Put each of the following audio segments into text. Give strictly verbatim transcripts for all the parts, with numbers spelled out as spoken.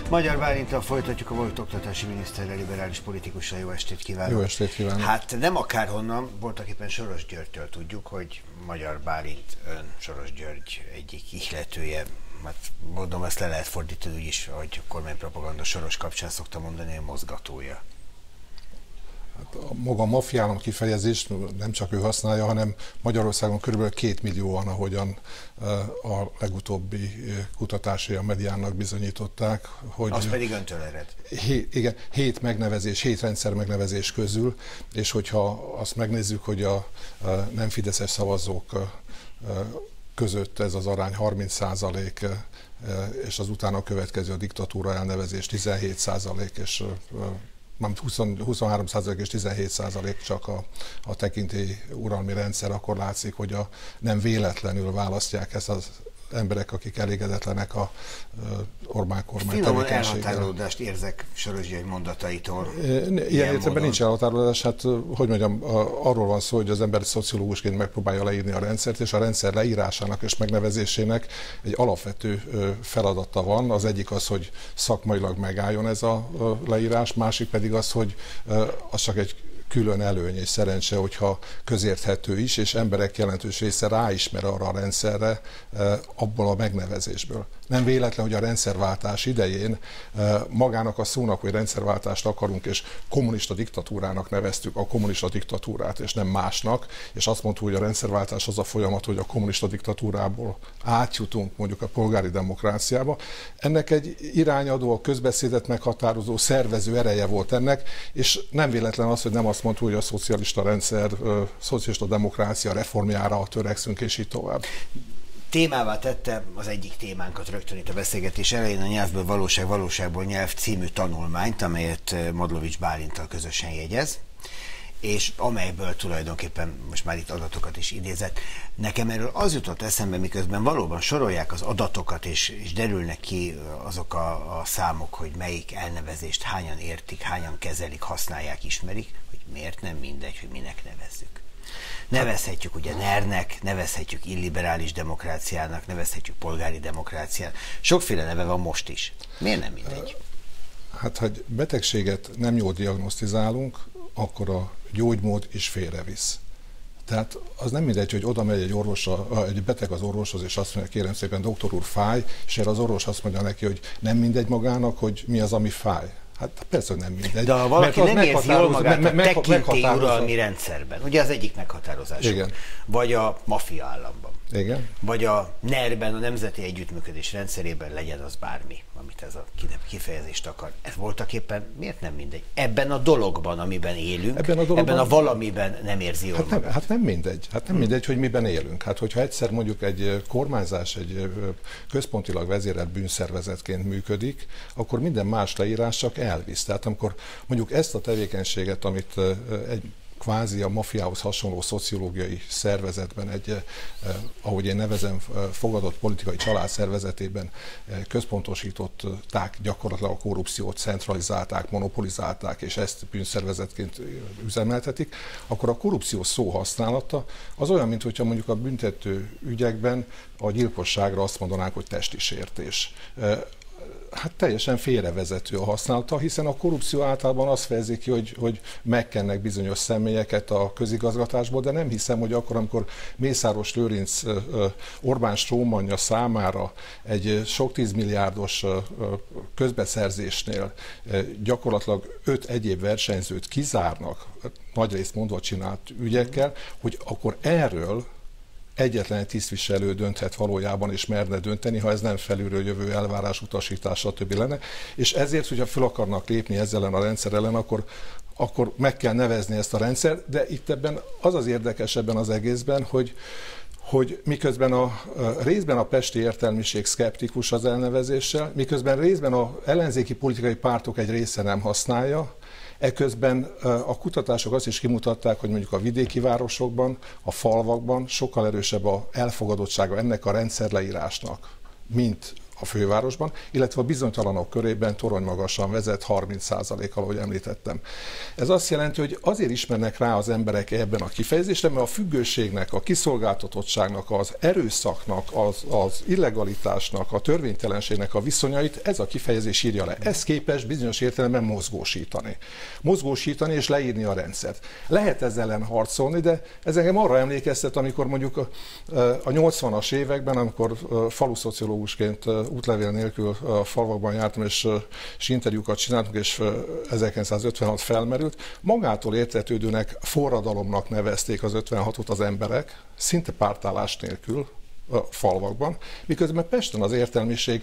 Magyar Bálinttal folytatjuk, a volt oktatási miniszterrel, liberális politikussal. Jó estét kívánok! Jó estét kívánok! Hát nem akárhonnan, voltak éppen Soros Györgytől tudjuk, hogy Magyar Bálint ön Soros György egyik ihletője. Hát mondom, ezt le lehet fordítani úgy is, hogy a kormánypropaganda Soros kapcsán szokta mondani, hogy mozgatója. Hát a maga mafiálom kifejezést nem csak ő használja, hanem Magyarországon körülbelül két millióan, ahogyan a legutóbbi kutatásai a mediának bizonyították. Hogy az pedig öntől ered. Hé, igen, hét megnevezés, hét rendszer megnevezés közül, és hogyha azt megnézzük, hogy a nem fideszes szavazók között ez az arány harminc százalék, és az utána következő a diktatúra elnevezés tizenhét százalék, és huszonhárom százalék és tizenhét százalék csak a, a tekintély uralmi rendszer, akkor látszik, hogy a, nem véletlenül választják ezt az emberek, akik elégedetlenek a uh, Orbán kormány tevékenységgel. Finom elhatárolódást érzek Soros György mondataitól. Ilyen értelemben nincs elhatárolódás, hát hogy mondjam, arról van szó, hogy az ember szociológusként megpróbálja leírni a rendszert, és a rendszer leírásának és megnevezésének egy alapvető feladata van. Az egyik az, hogy szakmailag megálljon ez a leírás, másik pedig az, hogy az csak egy külön előny és szerencse, hogyha közérthető is, és emberek jelentős része ráismer arra a rendszerre abból a megnevezésből. Nem véletlen, hogy a rendszerváltás idején magának a szónak, hogy rendszerváltást akarunk, és kommunista diktatúrának neveztük a kommunista diktatúrát, és nem másnak, és azt mondtuk, hogy a rendszerváltás az a folyamat, hogy a kommunista diktatúrából átjutunk mondjuk a polgári demokráciába. Ennek egy irányadó, a közbeszédet meghatározó, szervező ereje volt ennek, és nem véletlen az, hogy nem azt mondtuk, hogy a szocialista rendszer, a szocialista demokrácia reformjára törekszünk, és így tovább. Témává tette az egyik témánkat rögtön itt a beszélgetés elején, a Nyelvből valóság, valóságból nyelv című tanulmányt, amelyet Madlovics Bálinttal közösen jegyez, és amelyből tulajdonképpen most már itt adatokat is idézett. Nekem erről az jutott eszembe, miközben valóban sorolják az adatokat, és, és derülnek ki azok a, a számok, hogy melyik elnevezést hányan értik, hányan kezelik, használják, ismerik, hogy miért nem mindegy, hogy minek nevezzük. Nevezhetjük ugye nernek, nevezhetjük illiberális demokráciának, nevezhetjük polgári demokráciának. Sokféle neve van most is. Miért nem mindegy? Hát, ha egy betegséget nem jól diagnosztizálunk, akkor a gyógymód is félrevisz. Tehát az nem mindegy, hogy oda megy egy, orvos, egy beteg az orvoshoz, és azt mondja, kérem szépen, doktor úr, fáj, és erre az orvos azt mondja neki, hogy nem mindegy magának, hogy mi az, ami fáj. Hát persze, hogy nem mindegy. De ha valaki nem érzi jól magát a tekintélyuralmi rendszerben, ugye az egyik meghatározásuk, igen. Vagy a maffia államban, igen. Vagy a nerben, a Nemzeti Együttműködés rendszerében, legyen az bármi, amit ez a kifejezést akar. Ez voltak éppen miért nem mindegy? Ebben a dologban, amiben élünk, ebben a, dologban, ebben a valamiben nem érzi jól hát nem, magát. Hát nem mindegy. Hát nem mindegy, hogy miben élünk. Hát hogyha egyszer mondjuk egy kormányzás, egy központilag vezérelt bűnszervezetként működik, akkor minden más leírás csak elvisz. Tehát amikor mondjuk ezt a tevékenységet, amit egy kvázi a mafiához hasonló szociológiai szervezetben, egy, eh, ahogy én nevezem, fogadott politikai család szervezetében eh, központosították, gyakorlatilag a korrupciót centralizálták, monopolizálták, és ezt bűnszervezetként üzemeltetik, akkor a korrupció szó használata az olyan, mint hogyha mondjuk a büntető ügyekben a gyilkosságra azt mondanánk, hogy testi sértés. Eh, Hát teljesen félrevezető a használata, hiszen a korrupció általában azt fejezi ki, hogy, hogy megkennek bizonyos személyeket a közigazgatásból, de nem hiszem, hogy akkor, amikor Mészáros Lőrinc Orbán strómanja számára egy sok tízmilliárdos közbeszerzésnél gyakorlatilag öt egyéb versenyzőt kizárnak, nagyrészt mondva csinált ügyekkel, hogy akkor erről egyetlen egy tisztviselő dönthet valójában, és merne dönteni, ha ez nem felülről jövő elvárás, utasítás, stb. Lenne. És ezért, hogyha fel akarnak lépni ezzel ellen a rendszer ellen, akkor, akkor meg kell nevezni ezt a rendszert, de itt ebben az az érdekes ebben az egészben, hogy, hogy miközben a, a részben a pesti értelmiség szkeptikus az elnevezéssel, miközben részben az ellenzéki politikai pártok egy része nem használja, eközben a kutatások azt is kimutatták, hogy mondjuk a vidéki városokban, a falvakban sokkal erősebb az elfogadottsága ennek a rendszerleírásnak, mint a fővárosban, illetve a bizonytalanok körében torony magasan vezet harminc százalékkal, ahogy említettem. Ez azt jelenti, hogy azért ismernek rá az emberek ebben a kifejezésre, mert a függőségnek, a kiszolgáltatottságnak, az erőszaknak, az, az illegalitásnak, a törvénytelenségnek a viszonyait ez a kifejezés írja le. Ez képes bizonyos értelemben mozgósítani. Mozgósítani és leírni a rendszert. Lehet ezzel ellen harcolni, de ez engem arra emlékeztet, amikor mondjuk a, a nyolcvanas években, amikor faluszociológusként útlevél nélkül a falvakban jártam, és, és interjúkat csináltunk, és ezerkilencszázötvenhat felmerült, magától értetődőnek forradalomnak nevezték az ötvenhatot az emberek, szinte pártállás nélkül, a falvakban, miközben Pesten az értelmiség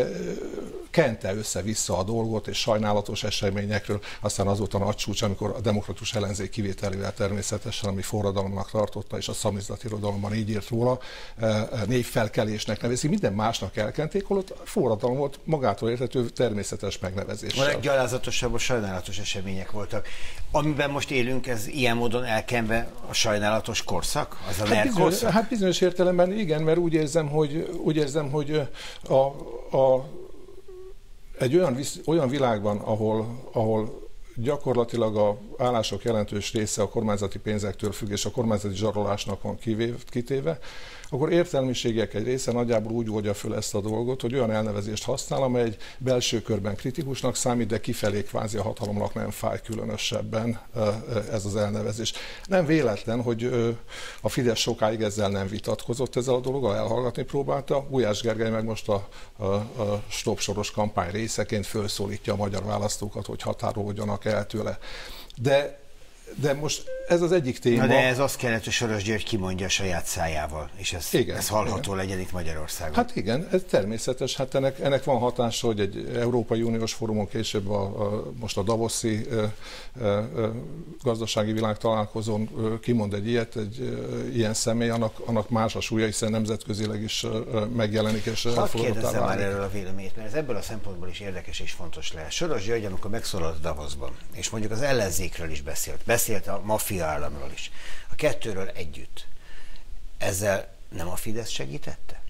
kente össze-vissza a dolgot, és sajnálatos eseményekről, aztán azóta nagy csúcs, amikor a demokratus ellenzék kivételével természetesen, ami forradalomnak tartotta, és a szamizdat irodalomban így írt róla, névfelkelésnek nevezik, minden másnak elkenték, holott forradalom volt magától értető természetes megnevezéssel. A leggyalázatosabb, a sajnálatos események voltak. Amiben most élünk, ez ilyen módon elkenve a sajnálatos korszak? Az a hát, bizonyos, hát bizonyos értelemben igen, mert úgy érzem, hogy, úgy érzem, hogy a, a, egy olyan, olyan világban, ahol, ahol gyakorlatilag a állások jelentős része a kormányzati pénzektől függ, és a kormányzati zsarolásnak van kitéve, akkor értelmiségek egy része nagyjából úgy oldja föl ezt a dolgot, hogy olyan elnevezést használ, amely egy belső körben kritikusnak számít, de kifelé kvázi a hatalomnak nem fáj különösebben ez az elnevezés. Nem véletlen, hogy a Fidesz sokáig ezzel nem vitatkozott, ezzel a dologgal elhallgatni próbálta. Gulyás Gergely meg most a, a, a Stop Soros kampány részeként felszólítja a magyar választókat, hogy határolódjanak el tőle. De De most ez az egyik téma. Na de ez azt kellett, hogy Soros György kimondja a saját szájával, és ez, igen, ez hallható igen. legyen itt Magyarországon. Hát igen, ez természetes. Hát ennek, ennek van hatása, hogy egy Európai Uniós fórumon később a, a, most a Davoszi e, e, gazdasági világtalálkozón kimond egy ilyet, egy e, ilyen személy, annak, annak más a súlya, hiszen nemzetközileg is e, megjelenik és elfogadottá válik. Hadd kérdezzem már erről a véleményét, mert ez ebből a szempontból is érdekes és fontos lehet. Soros György, amikor megszólalt Davosban, és mondjuk az ellenzékről is beszélt, beszélt a maffia államról is. A kettőről együtt. Ezzel nem a Fidesz segítette?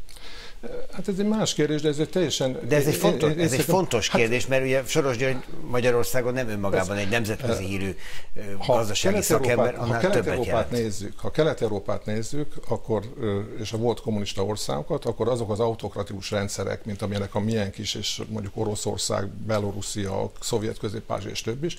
Hát ez egy más kérdés, de ez egy teljesen... De ez egy fontos, ez egy fontos kérdés, mert ugye Soros György Magyarországon nem önmagában egy nemzetközi hírű gazdasági szakember, annál többet jelent. Nézzük, ha Kelet-Európát nézzük, akkor, és a volt kommunista országokat, akkor azok az autokratikus rendszerek, mint amilyenek a miénk is, és mondjuk Oroszország, Belorusszia, a szovjet közép-ázsia és több is,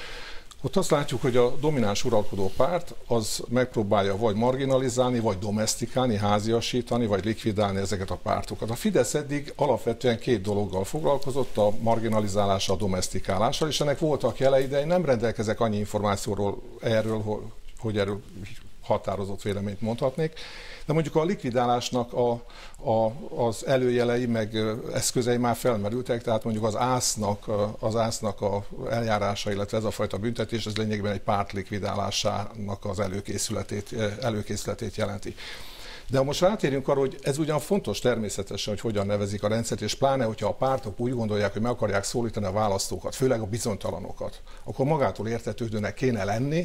ott azt látjuk, hogy a domináns uralkodó párt az megpróbálja vagy marginalizálni, vagy domesztikálni, háziasítani, vagy likvidálni ezeket a pártokat. A Fidesz eddig alapvetően két dologgal foglalkozott, a marginalizálással, a domesztikálással, és ennek voltak jelei, de én nem rendelkezek annyi információról erről, hogy erről határozott véleményt mondhatnék. De mondjuk a likvidálásnak a, a, az előjelei meg eszközei már felmerültek, tehát mondjuk az ásznak, az ásznak a eljárása, illetve ez a fajta büntetés, ez lényegében egy párt likvidálásának az előkészületét, előkészületét jelenti. De ha most rátérünk arra, hogy ez ugyan fontos természetesen, hogy hogyan nevezik a rendszert, és pláne, hogyha a pártok úgy gondolják, hogy meg akarják szólítani a választókat, főleg a bizonytalanokat, akkor magától értetődőnek kéne lenni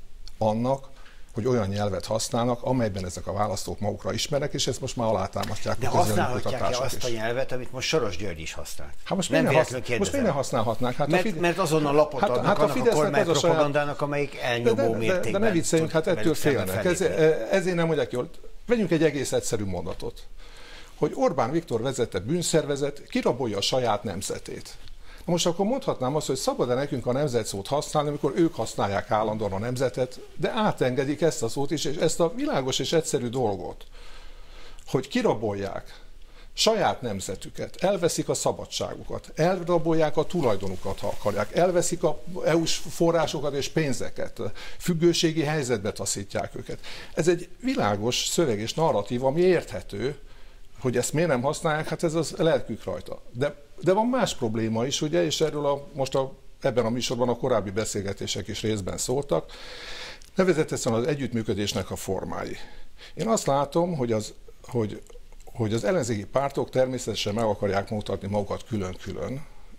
annak, hogy olyan nyelvet használnak, amelyben ezek a választók magukra ismernek, és ezt most már alátámasztják. De használhatják-e azt a nyelvet, amit most Soros György is használt? Hát most miért ne, hasz... ne használhatnák? Hát mert, Fide... mert azonnal lapot hát, adnak hát annak a, a kormánypropagandának, amelyik elnyomó de, de, mértékben. De, de ne vicceljünk, hát ettől félnek. Ez, ezért nem mondják jól. Vegyünk egy egész egyszerű mondatot. Hogy Orbán Viktor vezette bűnszervezet kirabolja a saját nemzetét. Most akkor mondhatnám azt, hogy szabad-e nekünk a nemzetszót használni, amikor ők használják állandóan a nemzetet, de átengedik ezt a szót is, és ezt a világos és egyszerű dolgot, hogy kirabolják saját nemzetüket, elveszik a szabadságukat, elrabolják a tulajdonukat, ha akarják, elveszik a é u-s forrásokat és pénzeket, függőségi helyzetbe taszítják őket. Ez egy világos szöveg és narratív, ami érthető, hogy ezt miért nem használják, hát ez az lelkük rajta. De, de van más probléma is, ugye, és erről a, most a, ebben a műsorban a korábbi beszélgetések is részben szóltak, nevezetesen az együttműködésnek a formái. Én azt látom, hogy az, hogy, hogy az ellenzéki pártok természetesen meg akarják mutatni magukat külön-külön,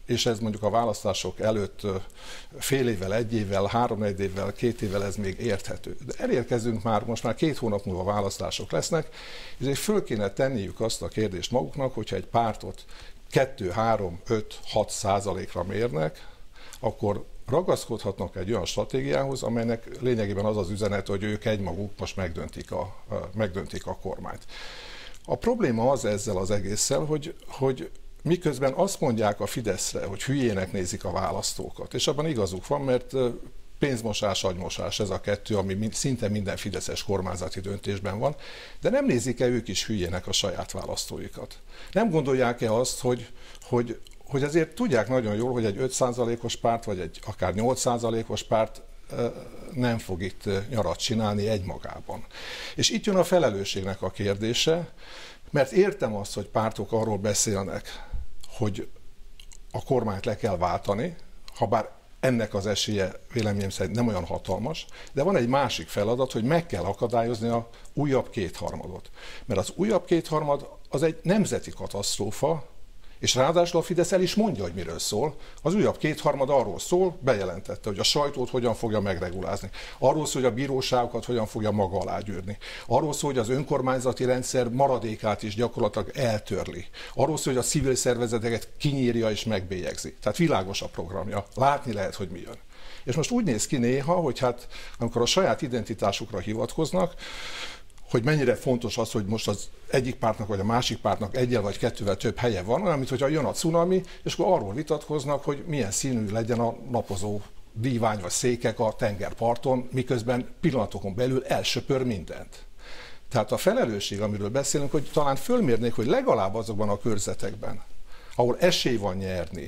és ez mondjuk a választások előtt fél évvel, egy évvel, három-négy évvel, két évvel ez még érthető. De elérkezünk már, most már két hónap múlva választások lesznek, és föl kéne tenniük azt a kérdést maguknak, hogyha egy pártot kettő, három, öt, hat százalékra mérnek, akkor ragaszkodhatnak egy olyan stratégiához, amelynek lényegében az az üzenet, hogy ők egymaguk most megdöntik a, megdöntik a kormányt. A probléma az ezzel az egésszel, hogy, hogy miközben azt mondják a Fideszre, hogy hülyének nézik a választókat, és abban igazuk van, mert pénzmosás, agymosás, ez a kettő, ami szinte minden fideszes kormányzati döntésben van, de nem nézik-e ők is hülyének a saját választóikat? Nem gondolják-e azt, hogy, hogy, hogy azért tudják nagyon jól, hogy egy öt százalékos párt, vagy egy akár nyolc százalékos párt nem fog itt nyarat csinálni egymagában. És itt jön a felelősségnek a kérdése, mert értem azt, hogy pártok arról beszélnek, hogy a kormányt le kell váltani, ha bár ennek az esélye véleményem szerint nem olyan hatalmas, de van egy másik feladat, hogy meg kell akadályozni a újabb kétharmadot. Mert az újabb kétharmad az egy nemzeti katasztrófa, és ráadásul a Fidesz el is mondja, hogy miről szól. Az újabb kétharmad arról szól, bejelentette, hogy a sajtót hogyan fogja megregulázni. Arról szól, hogy a bíróságokat hogyan fogja maga alá gyűrni. Arról szól, hogy az önkormányzati rendszer maradékát is gyakorlatilag eltörli. Arról szól, hogy a civil szervezeteket kinyírja és megbélyegzi. Tehát világos a programja. Látni lehet, hogy mi jön. És most úgy néz ki néha, hogy hát amikor a saját identitásukra hivatkoznak, hogy mennyire fontos az, hogy most az egyik pártnak vagy a másik pártnak egyel vagy kettővel több helye van, olyan, mint hogyha jön a cunami, és akkor arról vitatkoznak, hogy milyen színű legyen a napozó dívány vagy székek a tengerparton, miközben pillanatokon belül elsöpör mindent. Tehát a felelősség, amiről beszélünk, hogy talán fölmérnék, hogy legalább azokban a körzetekben, ahol esély van nyerni,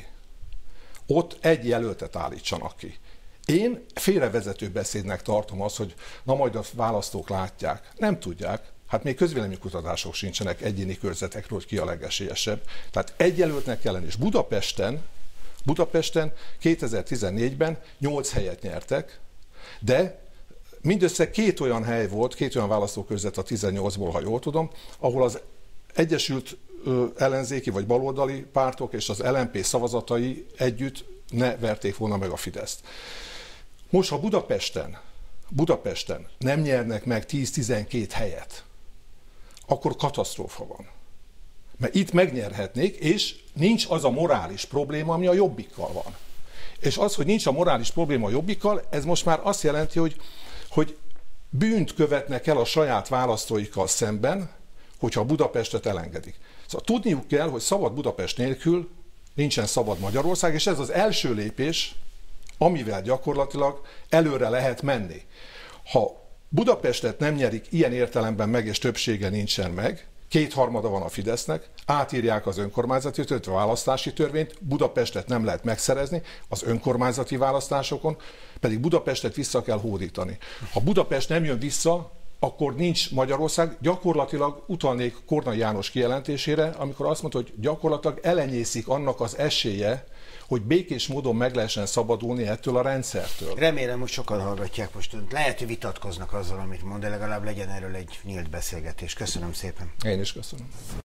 ott egy jelöltet állítsanak ki. Én félrevezető beszédnek tartom az, hogy na majd a választók látják. Nem tudják. Hát még közvéleménykutatások sincsenek egyéni körzetekről, hogy ki a legesélyesebb. Tehát egy jelöltnek kellene, és Budapesten, Budapesten kétezer-tizennégyben nyolc helyet nyertek, de mindössze két olyan hely volt, két olyan választókörzet a tizennyolcból, ha jól tudom, ahol az Egyesült ellenzéki vagy baloldali pártok és az el em pé szavazatai együtt ne verték volna meg a Fideszt. Most, ha Budapesten, Budapesten nem nyernek meg tíz-tizenkét helyet, akkor katasztrófa van. Mert itt megnyerhetnék, és nincs az a morális probléma, ami a Jobbikkal van. És az, hogy nincs a morális probléma a Jobbikkal, ez most már azt jelenti, hogy, hogy bűnt követnek el a saját választóikkal szemben, hogyha a Budapestet elengedik. Szóval tudniuk kell, hogy szabad Budapest nélkül nincsen szabad Magyarország, és ez az első lépés, amivel gyakorlatilag előre lehet menni. Ha Budapestet nem nyerik ilyen értelemben meg, és többsége nincsen meg, kétharmada van a Fidesznek, átírják az önkormányzati, illetve választási törvényt, Budapestet nem lehet megszerezni, az önkormányzati választásokon pedig Budapestet vissza kell hódítani. Ha Budapest nem jön vissza, akkor nincs Magyarország. Gyakorlatilag utalnék Kornai János kijelentésére, amikor azt mondta, hogy gyakorlatilag elenyészik annak az esélye, hogy békés módon meg lehessen szabadulni ettől a rendszertől. Remélem, hogy sokan hallgatják most önt. Lehet, hogy vitatkoznak azzal, amit mond, de legalább legyen erről egy nyílt beszélgetés. Köszönöm szépen. Én is köszönöm.